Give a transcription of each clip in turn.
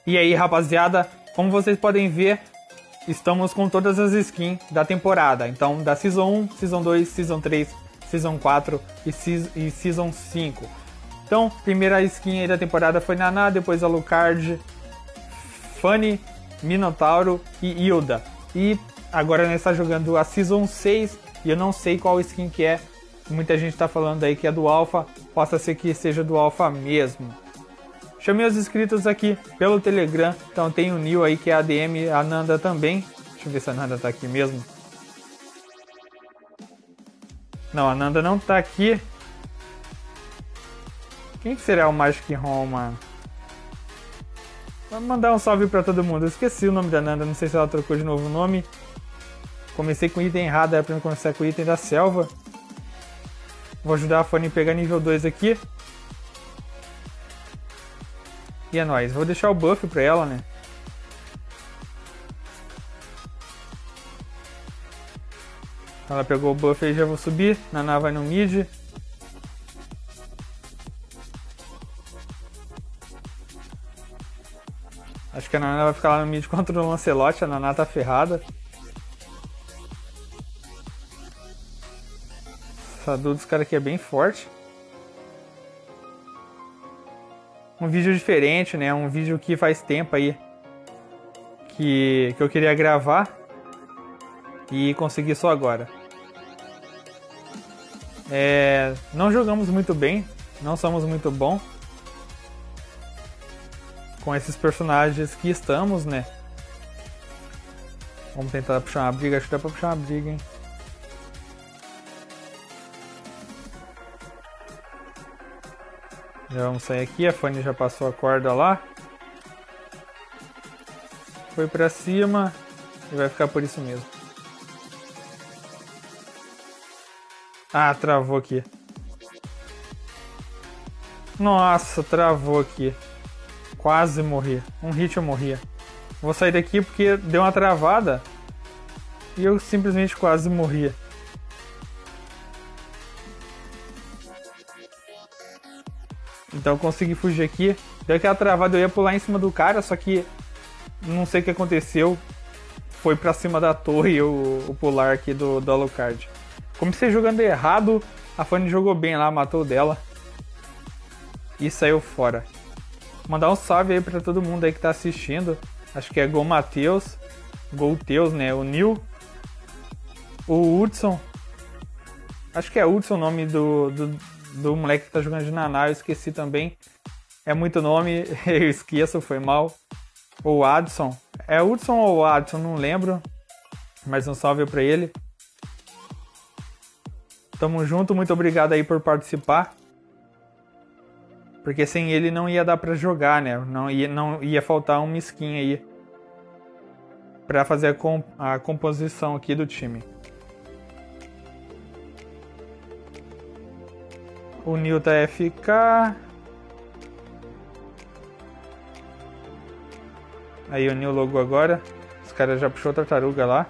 E aí, rapaziada, como vocês podem ver, estamos com todas as skins da temporada. Então, da Season 1, Season 2, Season 3, Season 4 e Season 5. Então, primeira skin aí da temporada foi Nana, depois Alucard, Fanny, Minotauro e Hilda. E agora nós estamos jogando a Season 6 e eu não sei qual skin que é. Muita gente está falando aí que é do Alpha, possa ser que seja do Alpha mesmo. Chamei os inscritos aqui pelo Telegram, então tem o Nil aí que é ADM, a Nanda também. Deixa eu ver se a Nanda tá aqui mesmo. Não, a Nanda não tá aqui. Quem que será o Magic Roma? Vou mandar um salve pra todo mundo. Eu esqueci o nome da Nanda, não sei se ela trocou de novo o nome. Comecei com o item errado, era pra eu começar com o item da selva. Vou ajudar a Fanny a pegar nível 2 aqui. E é nóis. Vou deixar o buff pra ela, né? Ela pegou o buff aí, já vou subir. Naná vai no mid. Acho que a Naná vai ficar lá no mid contra o Lancelot. A Naná tá ferrada. Essa duda dos caras aqui é bem forte. Um vídeo diferente, né? Um vídeo que faz tempo aí que eu queria gravar e consegui só agora. Não jogamos muito bem, não somos muito bons com esses personagens que estamos, né? Vamos tentar puxar uma briga, acho que dá pra puxar uma briga, hein? Já vamos sair aqui, a Fanny já passou a corda lá. Foi pra cima e vai ficar por isso mesmo. Ah, travou aqui. Nossa, travou aqui. Quase morri. Um hit eu morria. Vou sair daqui porque deu uma travada e eu simplesmente quase morria. Então eu consegui fugir aqui. Deu aquela travada, eu ia pular em cima do cara, só que não sei o que aconteceu. Foi pra cima da torre o pular aqui do Alucard. Comecei jogando errado, a Fanny jogou bem lá, matou dela. E saiu fora. Mandar um salve aí pra todo mundo aí que tá assistindo. Acho que é Gol Matheus, Golteus, né? O Nil, o Hudson. Acho que é Hudson o nome do moleque que tá jogando de Naná, eu esqueci também. É muito nome, eu esqueço, foi mal. O Adson. É Hudson ou Adson, não lembro. Mas um salve pra ele. Tamo junto, muito obrigado aí por participar. Porque sem ele não ia dar pra jogar, né? Não ia faltar uma skin aí pra fazer a composição aqui do time. O Nil tá FK. Aí o Nil logou agora. Os caras já puxou a tartaruga lá.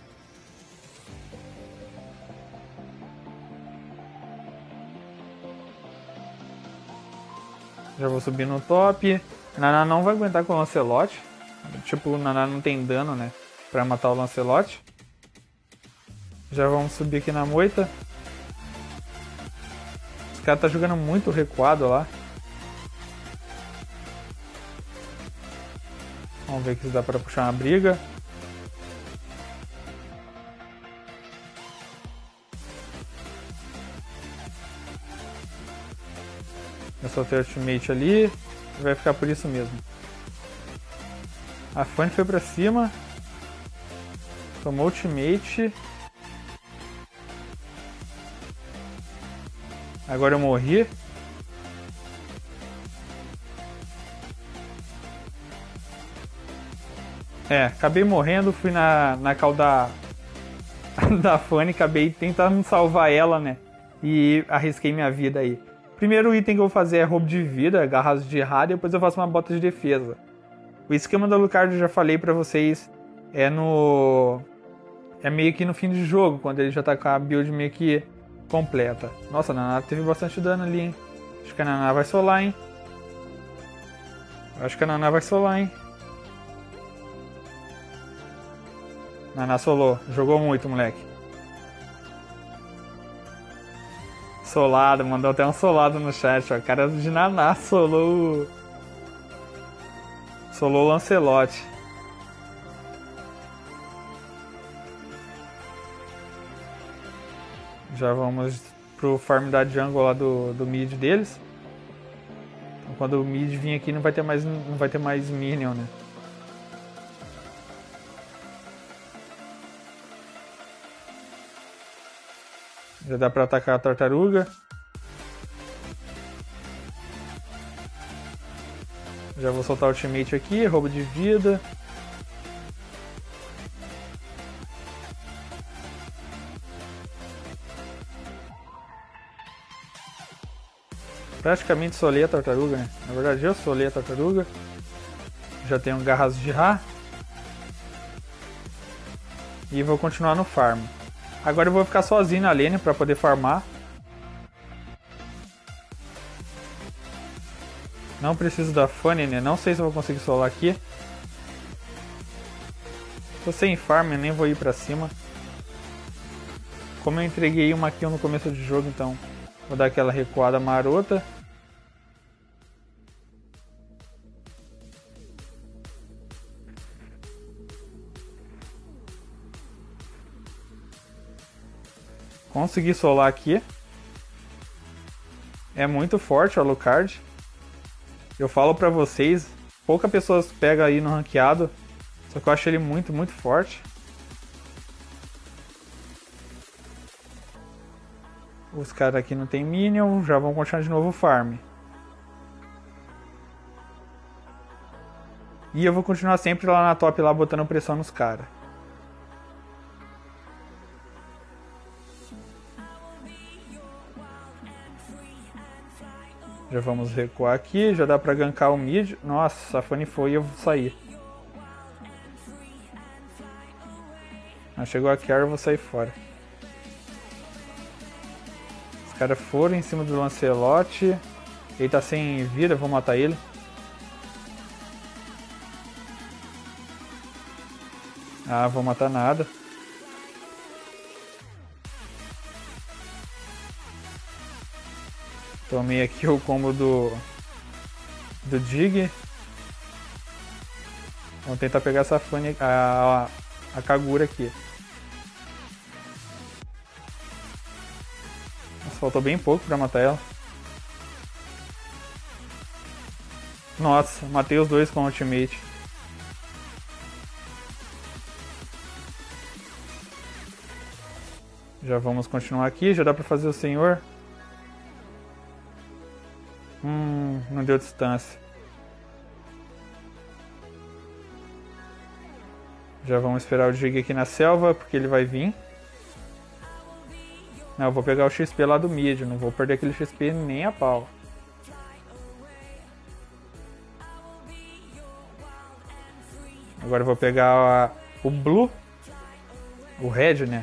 Já vou subir no top. Naná não vai aguentar com o Lancelot. Tipo, o Naná não tem dano, né? Pra matar o Lancelot. Já vamos subir aqui na moita. Os caras tá jogando muito recuado lá. Vamos ver aqui se dá pra puxar uma briga. Eu soltei o ultimate ali e vai ficar por isso mesmo. A Fanny foi pra cima. Tomou ultimate. Agora eu morri. Acabei morrendo, fui na call da Fanny, acabei tentando salvar ela, né? E arrisquei minha vida aí. Primeiro item que eu vou fazer é roubo de vida, garras de rádio, depois eu faço uma bota de defesa. O esquema do Alucard eu já falei pra vocês, é meio que no fim de jogo, quando ele já tá com a build meio que completa. Nossa, a Naná teve bastante dano ali, hein? Acho que a Naná vai solar, hein? Acho que a Naná vai solar, hein? Naná solou. Jogou muito, moleque. Solado, mandou até um solado no chat, ó. A cara de Naná solou. Solou o Lancelote. Já vamos pro farm da jungle lá do mid deles. Então, quando o mid vir aqui não vai ter mais minion, né? Já dá pra atacar a tartaruga. Já vou soltar o ultimate aqui, roubo de vida. Praticamente solei a tartaruga, né? Na verdade eu solei a tartaruga. Já tenho garras de Ra. E vou continuar no farm. Agora eu vou ficar sozinho na lane pra poder farmar. Não preciso da Fanny, né? Não sei se eu vou conseguir solar aqui. Tô sem farm, nem vou ir pra cima. Como eu entreguei uma kill no começo do jogo, então vou dar aquela recuada marota. Consegui solar aqui. É muito forte o Alucard. Eu falo pra vocês, poucas pessoas pegam aí no ranqueado. Só que eu acho ele muito, muito forte. Os caras aqui não tem minion, já vão continuar de novo o farm. E eu vou continuar sempre lá na top, lá botando pressão nos caras. Já vamos recuar aqui, já dá pra gankar o mid. Nossa, a Fanny foi e eu vou sair. Ah, chegou a Carry, eu vou sair fora. Os caras foram em cima do Lancelote. Ele tá sem vida, eu vou matar ele. Ah, vou matar nada. Tomei aqui o combo do Dig. Vamos tentar pegar essa Fanny, a Kagura aqui. Nossa, faltou bem pouco pra matar ela. Nossa, matei os dois com o ultimate. Já vamos continuar aqui, já dá pra fazer o senhor. Não deu distância. Já vamos esperar o Dig aqui na selva, porque ele vai vir. Não, eu vou pegar o XP lá do mid, não vou perder aquele XP nem a pau. Agora eu vou pegar o Blue, o Red, né?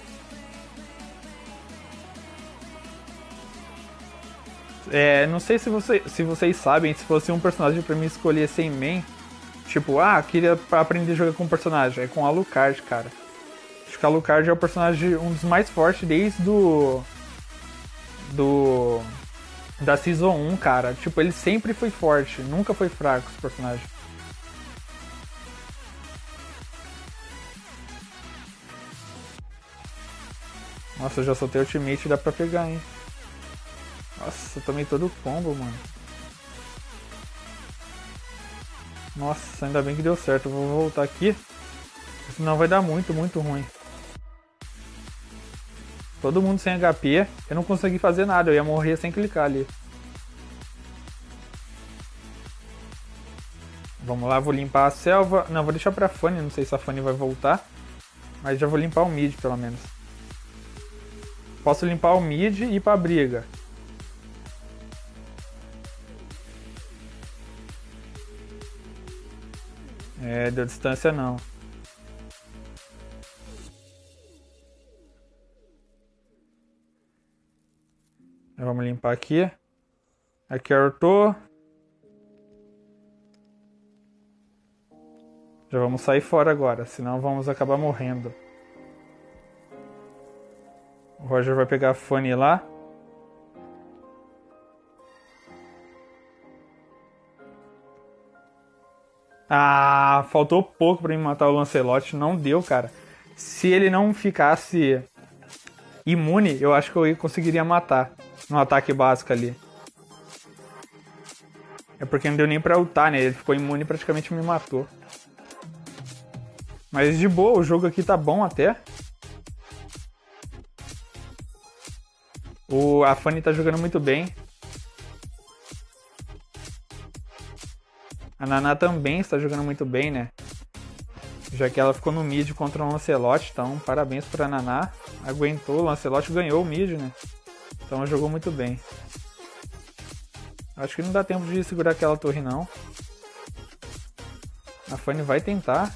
Não sei se vocês sabem, se fosse um personagem pra mim escolher sem main, tipo, queria aprender a jogar com um personagem, é com Alucard, cara. Acho que Alucard é o personagem, um dos mais fortes desde da Season 1, cara. Tipo, ele sempre foi forte, nunca foi fraco esse personagem. Nossa, eu já soltei o ultimate, dá pra pegar, hein. Nossa, eu tomei todo o combo, mano. Nossa, ainda bem que deu certo. Eu vou voltar aqui. Senão vai dar muito, muito ruim. Todo mundo sem HP. Eu não consegui fazer nada. Eu ia morrer sem clicar ali. Vamos lá, vou limpar a selva. Não, vou deixar pra Fanny. Não sei se a Fanny vai voltar. Mas já vou limpar o mid, pelo menos. Posso limpar o mid e ir pra briga. Deu distância não. Vamos limpar aqui. Aqui artou. Já vamos sair fora agora, senão vamos acabar morrendo. O Roger vai pegar a Fanny lá. Ah, faltou pouco pra me matar o Lancelot. Não deu, cara. Se ele não ficasse imune, eu acho que eu conseguiria matar no ataque básico ali. É porque não deu nem pra ultar, né? Ele ficou imune e praticamente me matou. Mas de boa, o jogo aqui tá bom até. A Fanny tá jogando muito bem. A Naná também está jogando muito bem, né? Já que ela ficou no mid contra o Lancelot, então parabéns pra Naná. Aguentou, o Lancelot ganhou o mid, né? Então jogou muito bem. Acho que não dá tempo de segurar aquela torre, não. A Fanny vai tentar.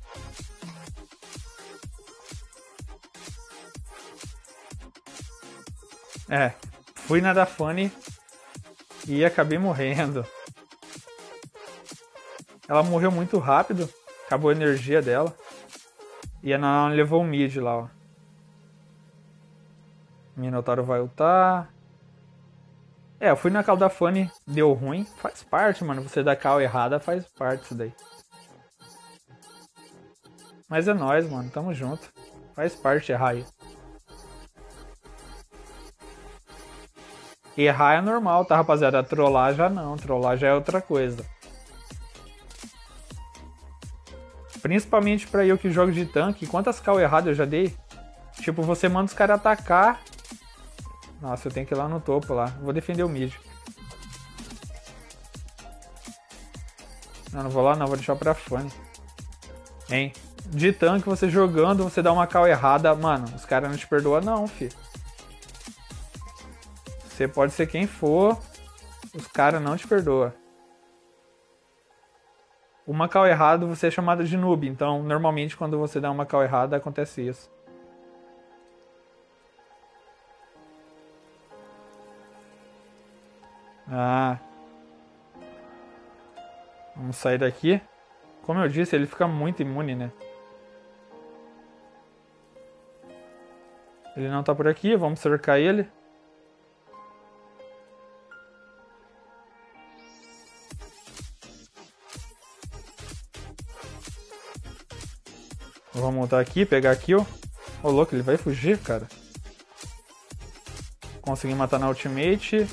É, fui na da Fanny e acabei morrendo. Ela morreu muito rápido, acabou a energia dela. E a Naná levou o mid lá, ó. Minotauro vai ultar. É, eu fui na call da Fanny, deu ruim. Faz parte, mano. Você dar call errada faz parte isso daí. Mas é nóis, mano. Tamo junto. Faz parte errar aí. Errar é normal, tá, rapaziada? Trollar já não. Trollar já é outra coisa. Principalmente pra eu que jogo de tanque. Quantas call erradas eu já dei? Tipo, você manda os caras atacar. Nossa, eu tenho que ir lá no topo lá. Vou defender o mid. Não vou lá não, vou deixar pra Fanny. Hein? De tanque, você jogando, você dá uma call errada. Mano, os caras não te perdoam não, fi. Você pode ser quem for. Os caras não te perdoam. Uma call errada, você é chamado de noob. Então, normalmente, quando você dá uma call errada, acontece isso. Ah. Vamos sair daqui. Como eu disse, ele fica muito imune, né? Ele não tá por aqui, vamos cercar ele. Vamos montar aqui, pegar a kill. Ô, louco, ele vai fugir, cara. Consegui matar na ultimate.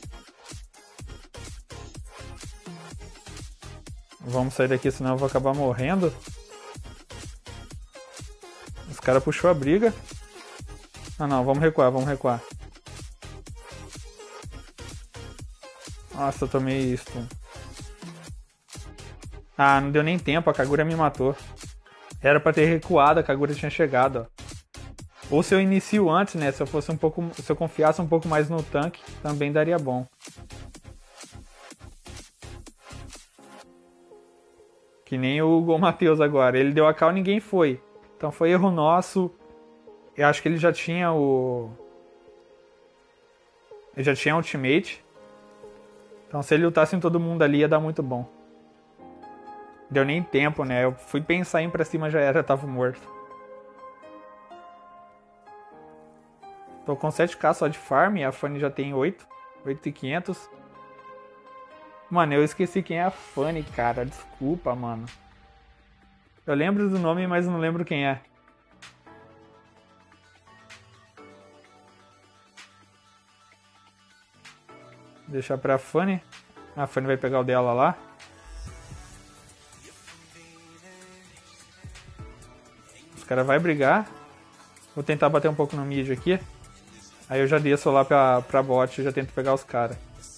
Vamos sair daqui, senão eu vou acabar morrendo. Os caras puxou a briga. Ah não, vamos recuar, vamos recuar. Nossa, eu tomei stun. Ah, não deu nem tempo, a Kagura me matou. Era pra ter recuado, a Kagura tinha chegado, ó. Ou se eu inicio antes, né? Se eu confiasse um pouco mais no tanque, também daria bom. Que nem o Gol Matheus agora. Ele deu a call e ninguém foi. Então foi erro nosso. Eu acho que ele já tinha o... Ele já tinha ultimate. Então se ele lutasse em todo mundo ali ia dar muito bom. Deu nem tempo, né? Eu fui pensar em ir pra cima, já era, tava morto. Tô com 7k só de farm, a Fanny já tem 8.500. Mano, eu esqueci quem é a Fanny, cara. Desculpa, mano. Eu lembro do nome, mas não lembro quem é. Deixar pra Fanny. A Fanny vai pegar o dela lá. Os caras vão brigar. Vou tentar bater um pouco no mid aqui. Aí eu já desço lá pra bot e já tento pegar os caras.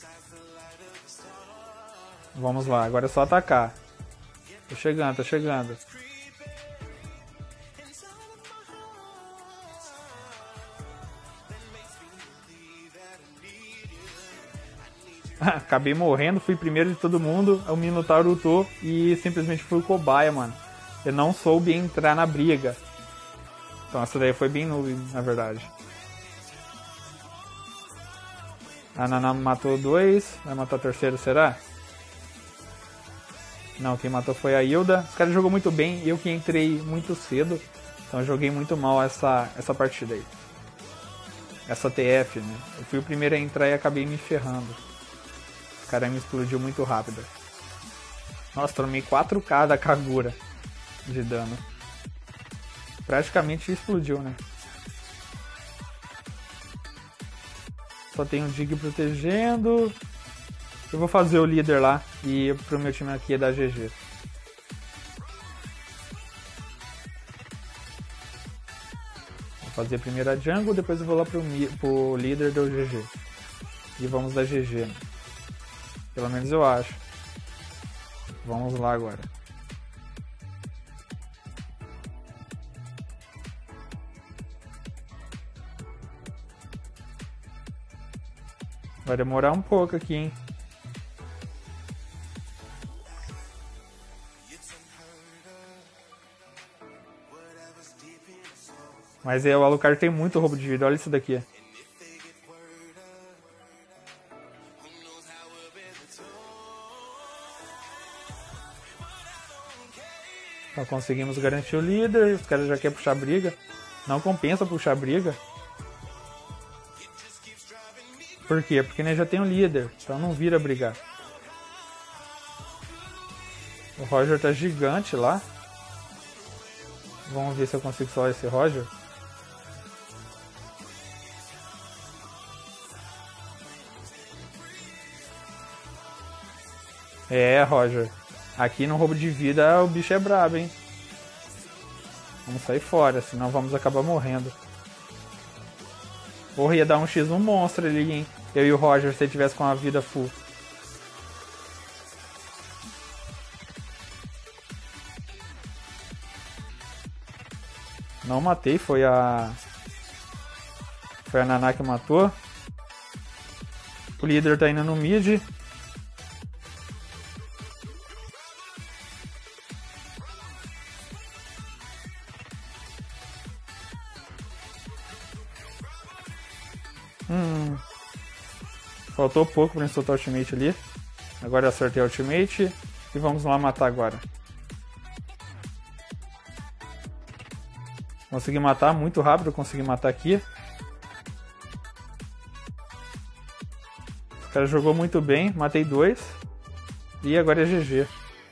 Vamos lá, agora é só atacar. Tô chegando, tô chegando. Acabei morrendo, fui primeiro de todo mundo. O Minotauro lutou e simplesmente fui o cobaia, mano. Eu não soube entrar na briga. Então essa daí foi bem noob, na verdade. A Naná matou 2. Vai matar o terceiro, será? Não, quem matou foi a Hilda. Os caras jogou muito bem, eu que entrei muito cedo. Então eu joguei muito mal essa partida aí. Essa TF, né? Eu fui o primeiro a entrar e acabei me ferrando. O cara me explodiu muito rápido. Nossa, tomei 4k da Kagura de dano. Praticamente explodiu, né? Só tem um Dig protegendo. Eu vou fazer o líder lá e pro meu time aqui é da GG. Vou fazer primeiro a jungle, depois eu vou lá pro líder do GG. E vamos da GG, né? Pelo menos eu acho. Vamos lá agora. Vai demorar um pouco aqui, hein? Mas o Alucard tem muito roubo de vida, olha isso daqui. Então conseguimos garantir o líder, os caras já querem puxar briga. Não compensa puxar briga. Por quê? Porque né, já tem um líder, então não vira brigar. O Roger tá gigante lá. Vamos ver se eu consigo salvar esse Roger. É, Roger. Aqui no roubo de vida o bicho é brabo, hein? Vamos sair fora, senão vamos acabar morrendo. Porra, ia dar um X1 monstro ali, hein? Eu e o Roger, se ele tivesse com a vida full. Não matei, foi a Naná que matou. O líder tá indo no mid. Faltou pouco pra soltar o ultimate ali. Agora eu acertei o ultimate. E vamos lá matar agora. Consegui matar muito rápido, consegui matar aqui. O cara jogou muito bem, matei 2. E agora é GG.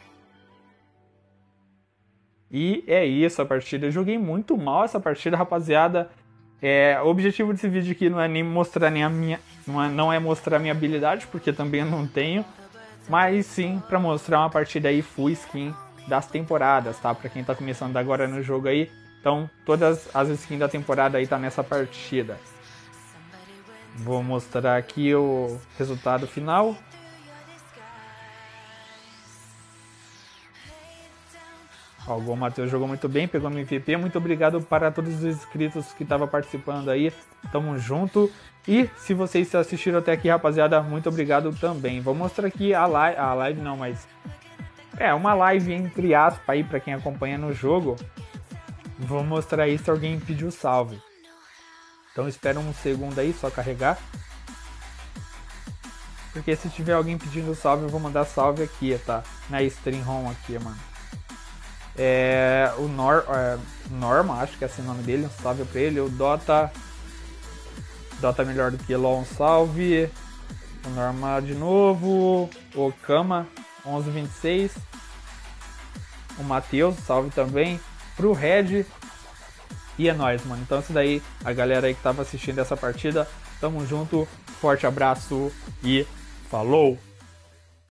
E é isso a partida. Eu joguei muito mal essa partida, rapaziada. O objetivo desse vídeo aqui não é nem mostrar nem a minha, não é mostrar a minha habilidade, porque também eu não tenho, mas sim para mostrar uma partida aí full skin das temporadas, tá? Para quem tá começando agora no jogo aí, então todas as skins da temporada aí tá nessa partida. Vou mostrar aqui o resultado final. Ó, o Bom Matheus jogou muito bem, pegou MVP. Muito obrigado para todos os inscritos que estavam participando aí. Tamo junto. E se vocês assistiram até aqui, rapaziada, muito obrigado também. Vou mostrar aqui a live não, mas... uma live entre aspas aí para quem acompanha no jogo. Vou mostrar aí se alguém pediu salve. Então espera um segundo aí, só carregar. Porque se tiver alguém pedindo salve, eu vou mandar salve aqui, tá? Na stream home aqui, mano. O Norma, acho que é assim o nome dele, um salve pra ele. O Dota melhor do que LOL, um salve. O Norma de novo. O Kama 1126. O Matheus, salve também. Pro Red. E é nóis, mano. Então isso daí, a galera aí que tava assistindo essa partida, tamo junto, forte abraço e falou!